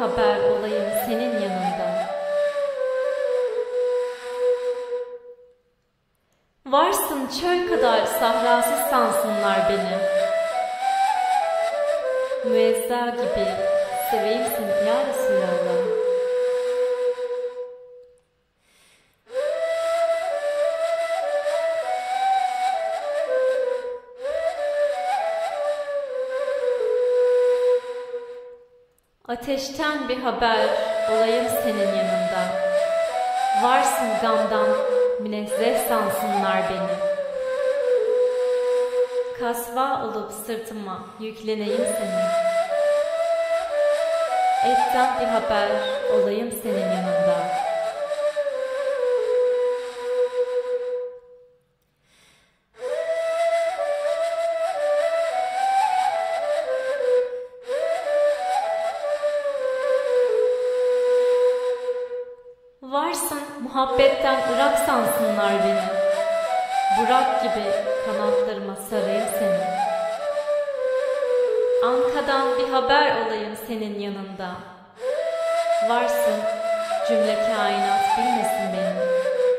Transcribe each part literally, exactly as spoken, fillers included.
haber olayım senin yanında. Varsın çöl kadar sahrasız sansınlar beni. Müezza gibi seveyim seni ya Resulallah. Ateşten bir haber olayım senin yanında. Varsın gamdan münezzeh sansınlar beni. Kasva olup sırtıma yükleneyim seni. Etten bir haber olayım senin yanında. Varsın muhabbetten ırak sansınlar beni. Burak gibi kanatlarıma sarayım seni. Ankadan bir haber olayım senin yanında. Varsın cümle kainat bilmesin beni.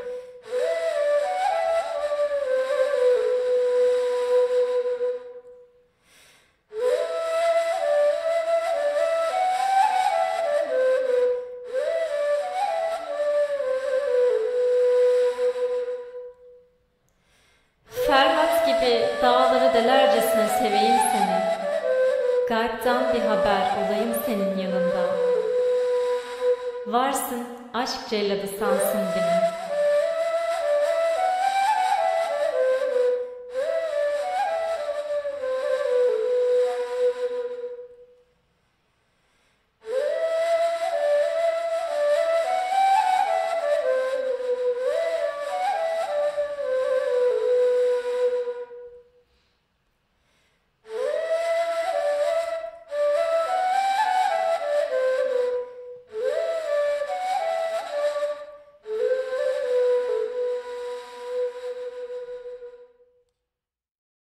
Ferhat gibi dağları delercesine seveyim seni. Gaybden bir haber olayım senin yanında. Varsın aşk celladı sansın beni.